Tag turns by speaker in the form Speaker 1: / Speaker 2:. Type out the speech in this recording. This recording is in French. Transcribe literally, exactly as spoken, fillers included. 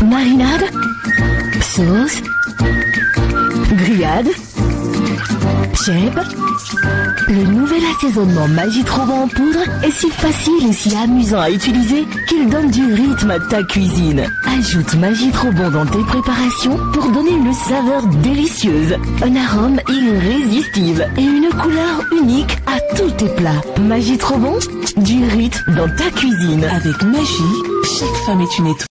Speaker 1: Marinade, sauce, grillade, chèvre. Le nouvel assaisonnement Maggi Trop Bon en poudre est si facile et si amusant à utiliser qu'il donne du rythme à ta cuisine. Ajoute Maggi Trop Bon dans tes préparations pour donner une saveur délicieuse, un arôme irrésistible et une couleur unique à tous tes plats. Maggi Trop Bon, du rythme dans ta cuisine.
Speaker 2: Avec Maggi, chaque femme est une étoile.